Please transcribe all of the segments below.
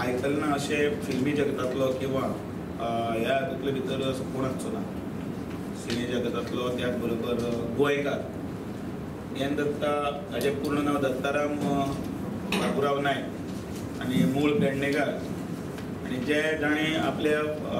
आयकल ना अशे फिल्मी जगतातलो किंवा ह्या हातूंतले भितर कोण आसचो ना. सिने जगतातलो त्याच बरोबर गोंयकार एन दत्ता, हाजे पूर्ण नांव दत्ताराम बाबुराव नायक आनी मूळ पेडणेकार. आनी जे ताणें आपल्या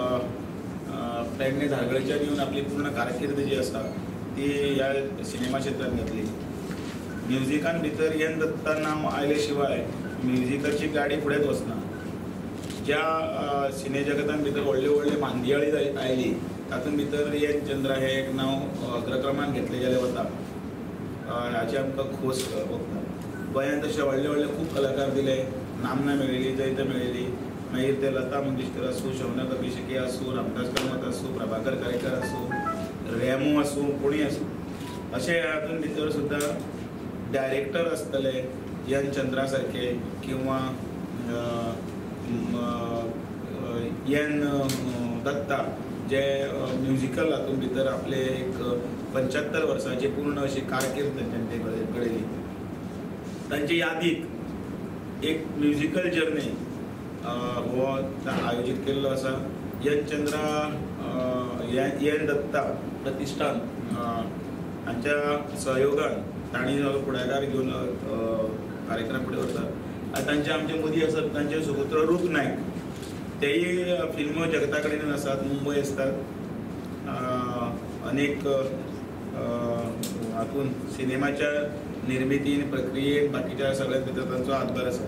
पेडणे धारगळेच्यान येवन आपली पूर्ण कारकीर्द जी आसा ती ह्या सिनेमा क्षेत्रांत घातली. म्युझिकान भितर एन दत्ता नांव आयले शिवाय म्युझिकाची गाडी फुडेंच वचना. ज्या सिने जगतान भितर व्हडली व्हडली मांदियाळी आयली तातूंत भितर एन चंद्रा हे एक नांव अग्रक्रमान घेतले गेले वता. हाची आमकां खोस भोगता. गोंयांत तशे व्हडले व्हडले खूब कलाकार दिले, नामना मेळिल्ली, जैत मेळिल्ली. मागीर ते लता मंगेशकर आसूं, शौनक अभिशेकी आसूं, रामदास कामत आसूं, प्रभाकर कारेकर आसूं, रेमो आसूं, कोणी आसूं. अशे हातूंत भितर सुद्दां डायरेक्टर आसतले एन चंद्रा सारके किंवा एन दत्ता जे म्युझिकल हातूंत भितर आपले एक 75 वर्सांची पूर्ण अशी कारकीर्द तांचे घडयली. तांचे यादीक एक म्युझिकल जर्नी हो आयोजीत केल्लो आसा. एन चंद्रा एन दत्ता प्रतिश्ठान हांच्या सहयोगान तांणी फुडाकार घेवन कार्यक्रम फुडें व्हरता. तांचे आमचे मदीं आसात तांचे सुपुत्र रूप नायक, तेय फिल्म जगता कडेन आसात, मुंबय आसतात. अनेक हातूंत सिनेमाच्या निर्मितीन प्रक्रियेन बाकीच्या सगळ्या भितर तांचो हातभार आसा.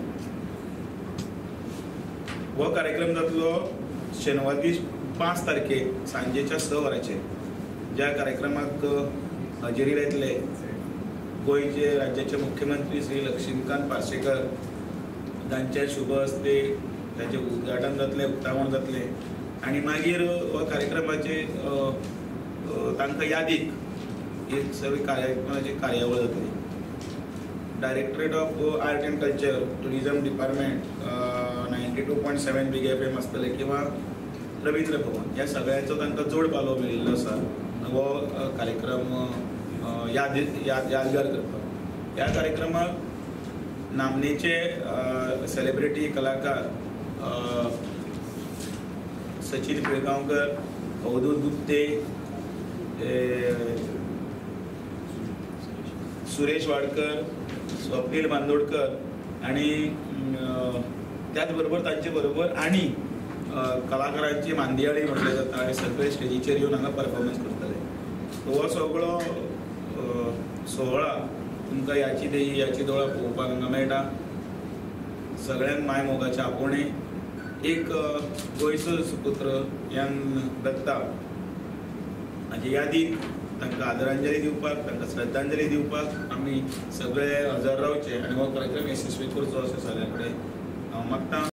हो कार्यक्रम जातलो शेनवार दीस 5 तारखेक सांजेच्या 6 वरांचेर. ज्या कार्यक्रमाक हजेरी लायतले गोंयचे राज्याचे मुख्यमंत्री श्री लक्ष्मीकांत पार्सेकर, तांचे शुभ हस्ते ताचे उद्घाटन जातले, उक्तावण जातले. आनी मागीर हो कार्यक्रमाचे तांकां यादीक एक सगळी कार्यक्रमाची कार्यावळ जातली. Directorate of art and culture, tourism department, 92.7 big FM आसतले किंवा रवींद्र भवन, ह्या सगळ्यांचो तांकां जोड पालो मेळिल्लो आसा हो कार्यक्रम यादगार करपाक. ह्या कार्यक्रमाक नामनेचे सेलिब्रिटी कलाकार सचिन पिळगांवकर, अवधूत गुप्ते, सुरेश वाडकर, स्वप्नील बांदोडकर आणि त्याच बरोबर तांचे बरोबर आणि कलाकारांची मांदियाळी म्हटले जाता आणि सगळे स्टेजीचेर येवन हांगा परफॉर्मन्स करतले. हो सगळो सोहळा तुमकां याची देही याची दोळा पळोवपाक हांगा मेळटा. सगळ्यांक माय मोगाचे आपोवणे. एक गोंयचो सुपुत्र एन दत्ता हाचे यादीक तांकां आदरांजली दिवपाक, तांकां श्रद्धांजली दिवपाक आमी सगळे हजर रावचे आनी हो कार्यक्रम यशस्वी करचो अशें सगळ्यां कडेन हांव मागतां.